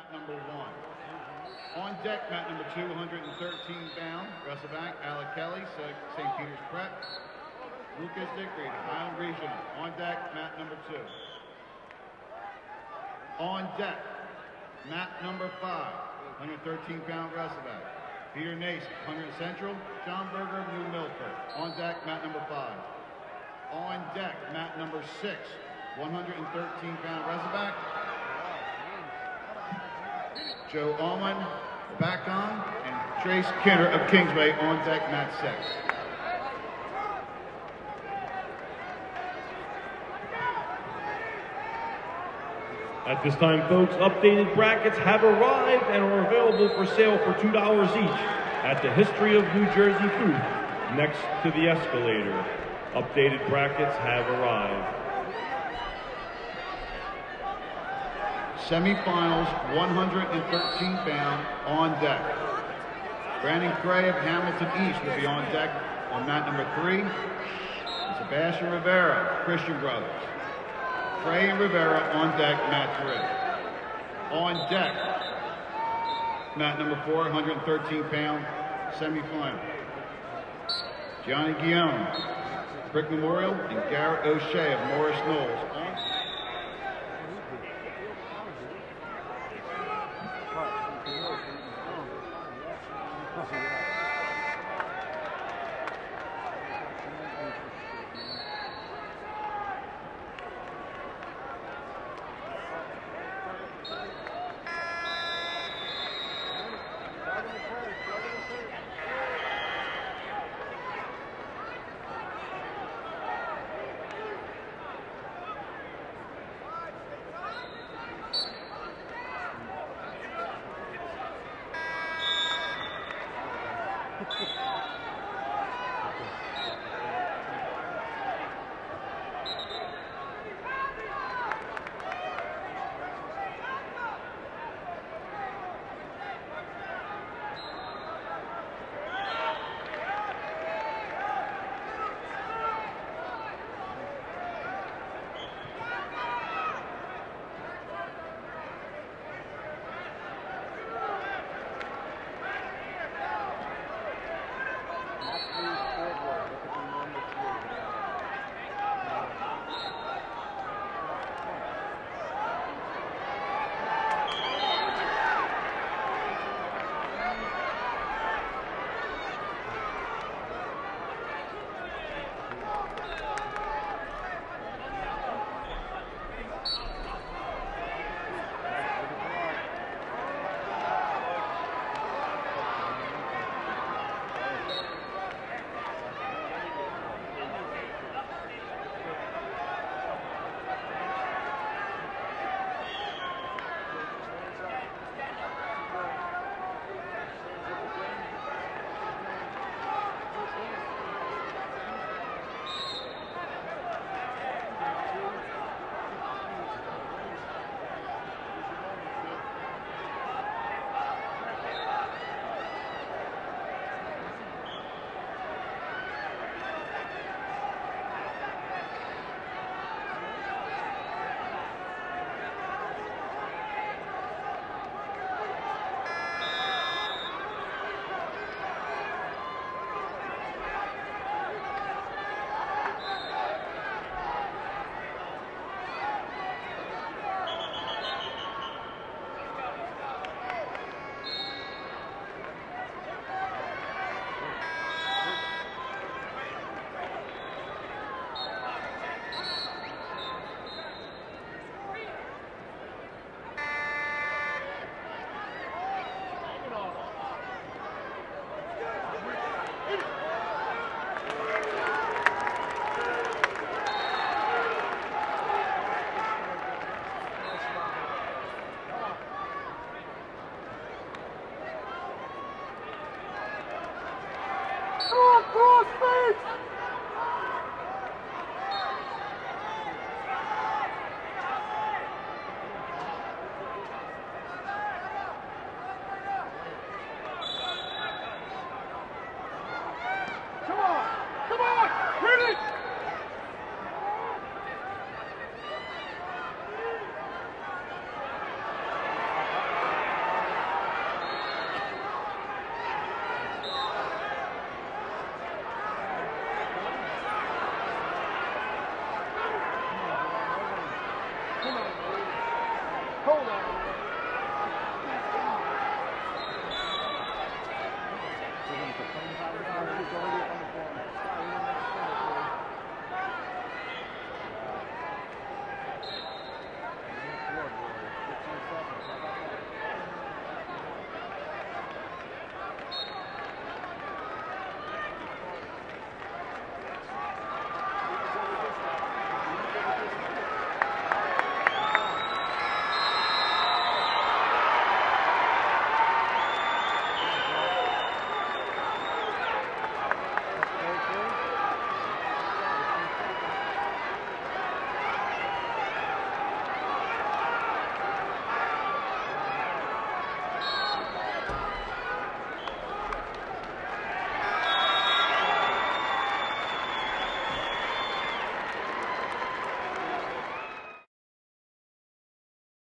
mat number 1. On deck, mat number 2, 113-pound wrestleback Alec Kelly, St. Peter's Prep. Lucas Dickery, Highland Regional. On deck, mat number 2. On deck, mat number 5, 113-pound wrestleback Peter Nace, 100 Central. John Berger, New Milford. On deck, mat number 5. On deck, mat number 6, 113-pound wrestleback Joe Allman, back on, and Trace Kinner of Kingsway on deck, mat 6. At this time, folks, updated brackets have arrived and are available for sale for $2 each at the History of New Jersey booth next to the escalator. Updated brackets have arrived. Semifinals, 113-pound on deck. Brandon Gray of Hamilton East will be on deck on mat number 3. Sebastian Rivera, Christian Brothers. Trey and Rivera on deck, mat 3. On deck, mat number 4, 113-pound semifinal. Johnny Guillaume, Brick Memorial, and Garrett O'Shea of Morris Knowles. Come on.